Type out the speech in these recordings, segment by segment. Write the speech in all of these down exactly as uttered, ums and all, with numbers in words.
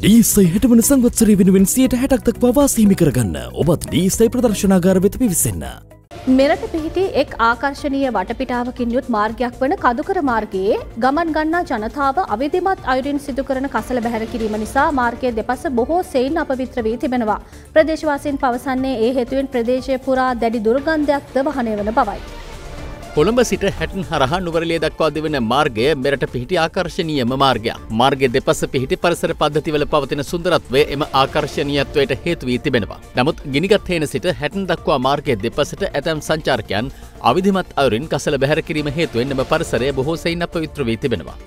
ඩීසයි හැට වන සංවත්සරය වෙනුවෙන් සියයට හැටක් දක්වා වාසි හිමි කරගන්න ඔබත් ඩීසයි ප්‍රදර්ශනාගාර වෙත පිවිසෙන්න. මෙරට පිහිටි එක් ආකර්ශනීය වටපිටාවකින් යුත් මාර්ගයක් වන කදුකර මාර්ගයේ ගමන් ගන්නා ජනතාව අවිධිමත් අයුරින් සිදු කරන කසල බැහැර කිරීම නිසා මාර්ගයේ දෙපස බොහෝ සෙයින් අපවිත්‍ර වී තිබෙනවා. ප්‍රදේශවාසීන් පවසන්නේ ඒ හේතුවෙන් ප්‍රදේශය පුරා දැඩි දුර්ගන්ධයක්ද වහනය වන බවයි. කොළඹ සිට හැටන් හරහා නුවරඑළිය දක්වා දිවෙන මාර්ගය මෙරට පිහිටි ආකර්ශනීයම මාර්ගයක්. මාර්ගයේ දෙපස පිහිටි පරිසර පද්ධතිවල පවතින සුන්දරත්වය එම ආකර්ශනීයත්වයට හේතු වී තිබෙනවා. නමුත් ගිනිගත් හේන සිට හැටන් දක්වා මාර්ගයේ දෙපසට ඇතැම් සංචාරකයන් අවිධිමත් අයුරින් කසල බැහැර කිරීම හේතුවෙන් එම පරිසරය බොහෝ සෙයින් අපවිත්‍ර වී තිබෙනවා.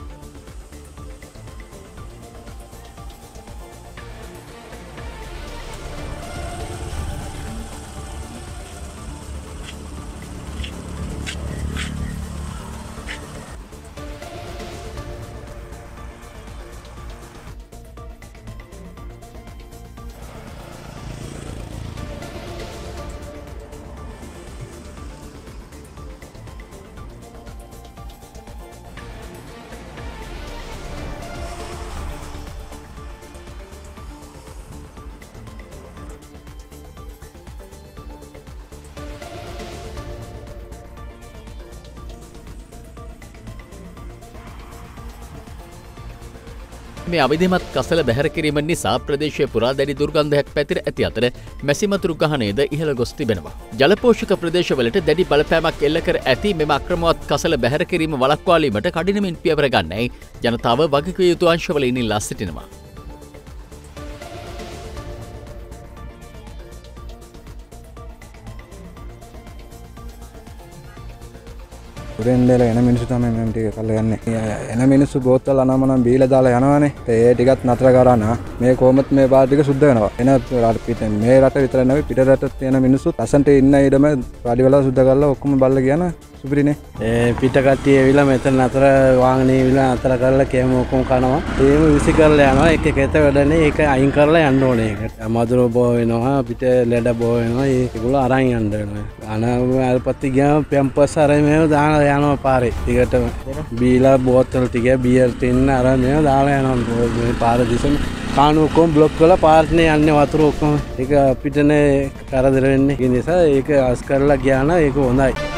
මේ අවිධිමත් කසල බැහැර කිරීම නිසා ප්‍රදේශය පුරා දැඩි දුර්ගන්ධයක් පැතිර ඇති අතර මැසිමතුරු ගහනයද ඉහළ ගොස් තිබෙනවා. ජලපෝෂක ප්‍රදේශවලට දැඩි බලපෑමක් එල්ල කර ඇති මෙම අක්‍රමවත් කසල බැහැර කිරීම වළක්වාලීමට කඩිනමින් පියවර ගන්නයි ජනතාව වගකිව යුතු අංශවලින් ඉල්ලා සිටිනවා. උරෙන්දල එන මිනිස්සු තමයි මම ටික කල්ලා යන්නේ. එන මිනිස්සු බෝතල් අනමනම් බීලා දාලා යනවානේ. ඒ ටිකත් නතර කරා නා. මේ කොහොමත් මේ පාර ටික සුද්ධ වෙනවා. එන රට පිට මේ රට විතර නෙවෙයි පිට රටත් තියෙන මිනිස්සු අසන්ට ඉන්න ඊඩම පාඩි වල සුද්ධ කරලා ඔක්කොම බල්ල කියන සුපිරිනේ. ඒ පිට කට්ටිය ඇවිල්ලා මෙතන නතර වාහනේ ඇවිල්ලා නතර කරලා කේම ඔක්කොම කනවා. ඒම විසි කරලා යනවා. එක එක එත වැඩනේ. ඒක අයින් කරලා යන්න ඕනේ ඒකට. මදුරු බෝ වෙනවා. පිට ලෙඩ බෝ වෙනවා. ඒගොල්ලෝ අරන් යන්න වෙනවා. අන අල්පත්ති ගියාම පැම්පස් අරන් මේව දාන යනවා පාරේ. ටිකට බීලා බෝතල් ටික බියර් ටින්න අරන් මේව දාලා යනවා. මේ පාර දිසම කාණු ඔක්කොම බ්ලොක් කරලා පාරනේ යන්නේ වතුර ඔක්කොම. ඒක අපිටනේ කරදර වෙන්නේ. ඒ නිසා ඒක අස් කරලා ගියා නම් ඒක හොඳයි.